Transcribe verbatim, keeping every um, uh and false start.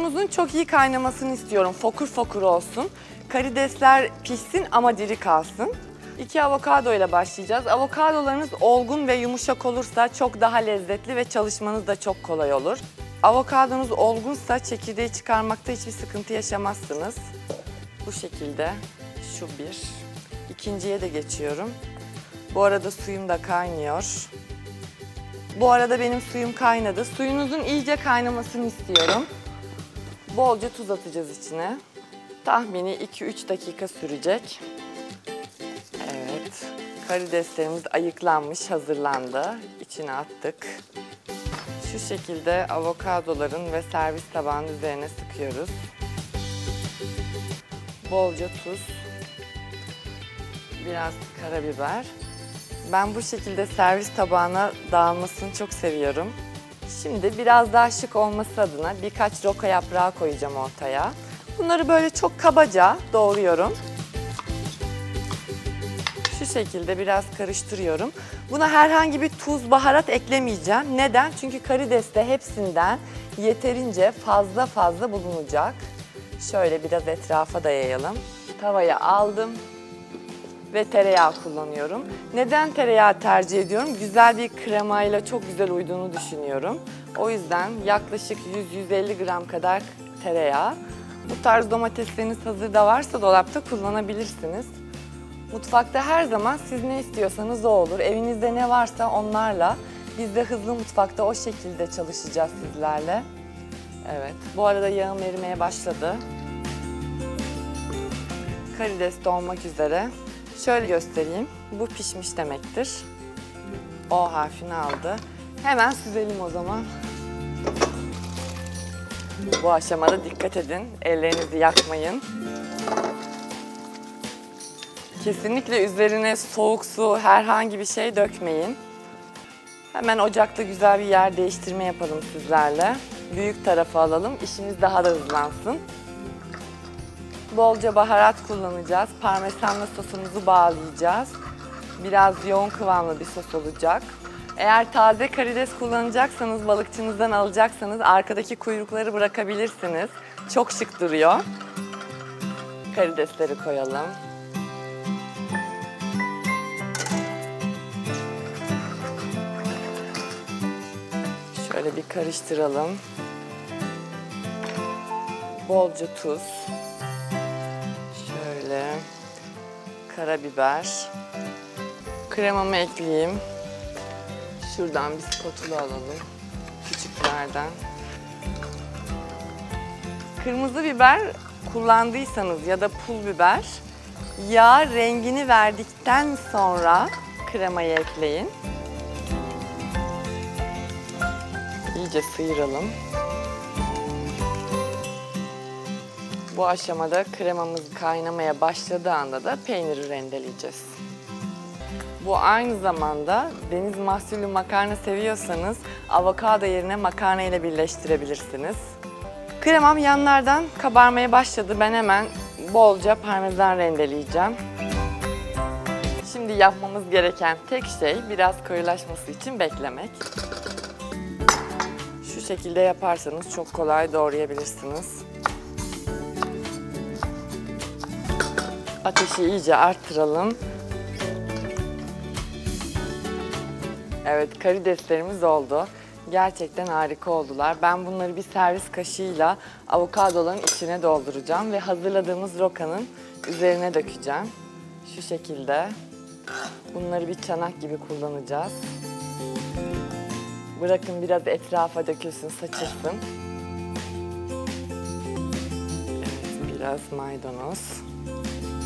Suyumuzun çok iyi kaynamasını istiyorum. Fokur fokur olsun. Karidesler pişsin ama diri kalsın. İki avokado ile başlayacağız. Avokadolarınız olgun ve yumuşak olursa çok daha lezzetli ve çalışmanız da çok kolay olur. Avokadonuz olgunsa çekirdeği çıkarmakta hiçbir sıkıntı yaşamazsınız. Bu şekilde şu bir. İkinciye de geçiyorum. Bu arada suyum da kaynıyor. Bu arada benim suyum kaynadı. Suyunuzun iyice kaynamasını istiyorum. Bolca tuz atacağız içine. Tahmini iki üç dakika sürecek. Evet. Karideslerimiz ayıklanmış, hazırlandı. İçine attık. Şu şekilde avokadoların ve servis tabağının üzerine sıkıyoruz. Bolca tuz. Biraz karabiber. Ben bu şekilde servis tabağına dağılmasını çok seviyorum. Şimdi biraz daha şık olması adına birkaç roka yaprağı koyacağım ortaya. Bunları böyle çok kabaca doğruyorum. Şu şekilde biraz karıştırıyorum. Buna herhangi bir tuz, baharat eklemeyeceğim. Neden? Çünkü karideste hepsinden yeterince fazla fazla bulunacak. Şöyle biraz etrafa da yayalım. Tavaya aldım ve tereyağı kullanıyorum. Neden tereyağı tercih ediyorum? Güzel bir kremayla çok güzel uyduğunu düşünüyorum. O yüzden yaklaşık yüz yüz elli gram kadar tereyağı. Bu tarz domatesleriniz hazırda varsa dolapta kullanabilirsiniz. Mutfakta her zaman siz ne istiyorsanız o olur. Evinizde ne varsa onlarla. Biz de hızlı mutfakta o şekilde çalışacağız sizlerle. Evet. Bu arada yağım erimeye başladı. Karides de olmak üzere. Şöyle göstereyim. Bu pişmiş demektir. O harfini aldı. Hemen süzelim o zaman. Bu aşamada dikkat edin. Ellerinizi yakmayın. Kesinlikle üzerine soğuk su, herhangi bir şey dökmeyin. Hemen ocakta güzel bir yer değiştirme yapalım sizlerle. Büyük tarafı alalım, işimiz daha da hızlansın. Bolca baharat kullanacağız. Parmesanla sosumuzu bağlayacağız. Biraz yoğun kıvamlı bir sos olacak. Eğer taze karides kullanacaksanız, balıkçınızdan alacaksanız arkadaki kuyrukları bırakabilirsiniz. Çok şık duruyor. Karidesleri koyalım. Şöyle bir karıştıralım. Bolca tuz. Şöyle karabiber. Kremamı ekleyeyim. Şuradan bir spatula alalım. Küçüklerden. Kırmızı biber kullandıysanız ya da pul biber, yağ rengini verdikten sonra kremayı ekleyin. İyice sıyıralım. Bu aşamada kremamız kaynamaya başladığı anda da peyniri rendeleyeceğiz. Bu aynı zamanda deniz mahsullü makarna seviyorsanız avokado yerine makarna ile birleştirebilirsiniz. Kremam yanlardan kabarmaya başladı. Ben hemen bolca parmesan rendeleyeceğim. Şimdi yapmamız gereken tek şey biraz koyulaşması için beklemek. Şu şekilde yaparsanız çok kolay doğrayabilirsiniz. Ateşi iyice arttıralım. Evet, karideslerimiz oldu. Gerçekten harika oldular. Ben bunları bir servis kaşığıyla avokadoların içine dolduracağım ve hazırladığımız rokanın üzerine dökeceğim. Şu şekilde. Bunları bir çanak gibi kullanacağız. Bırakın biraz etrafa dökülsün, saçılsın. Evet, biraz maydanoz.